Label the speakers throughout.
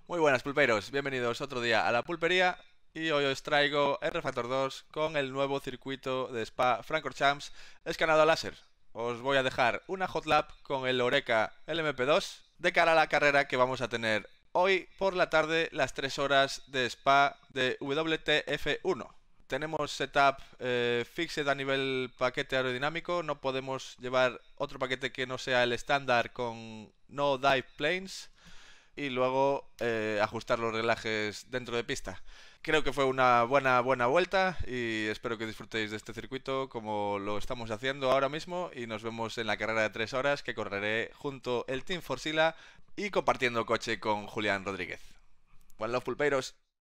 Speaker 1: Muy buenas pulperos, bienvenidos otro día a la pulpería y hoy os traigo R Factor 2 con el nuevo circuito de Spa-Francorchamps escanado a láser. Os voy a dejar una hot lap con el Oreca LMP2 de cara a la carrera que vamos a tener hoy por la tarde, las 3 horas de Spa de WTF1. Tenemos setup fixed a nivel paquete aerodinámico, no podemos llevar otro paquete que no sea el estándar con no dive planes y luego ajustar los relajes dentro de pista. Creo que fue una buena vuelta y espero que disfrutéis de este circuito como lo estamos haciendo ahora mismo y nos vemos en la carrera de 3 horas que correré junto el Team Forcilla y compartiendo coche con Julián Rodríguez. One love pulpeiros.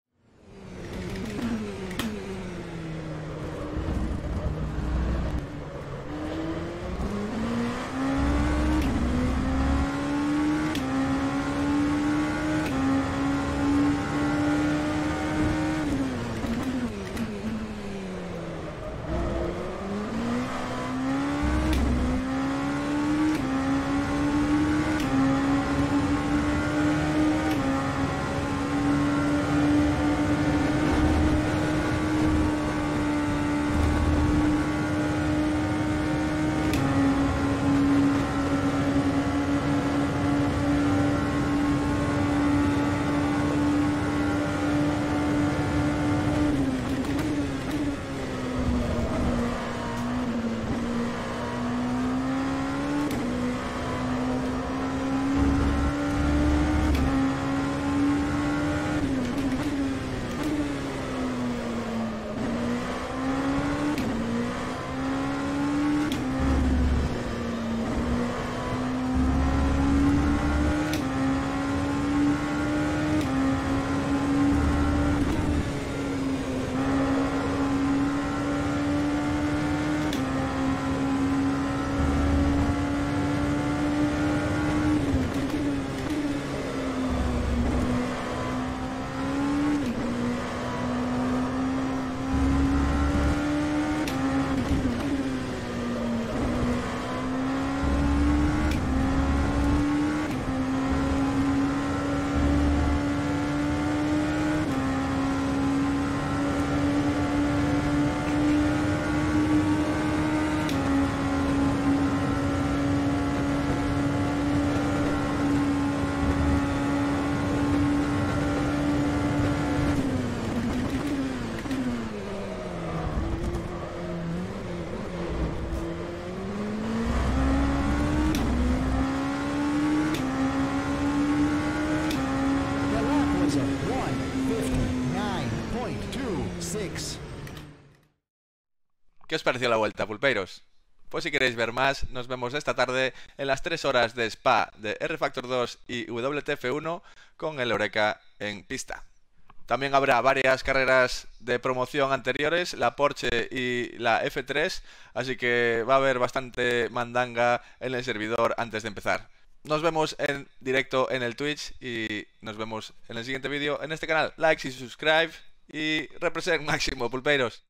Speaker 1: ¿Qué os pareció la vuelta, pulpeiros? Pues si queréis ver más, nos vemos esta tarde en las 3 horas de Spa de R Factor 2 y WTF1 con el Oreca en pista. También habrá varias carreras de promoción anteriores, la Porsche y la F3, así que va a haber bastante mandanga en el servidor antes de empezar. Nos vemos en directo en el Twitch y nos vemos en el siguiente vídeo en este canal. Likes y subscribe y represent máximo, pulpeiros.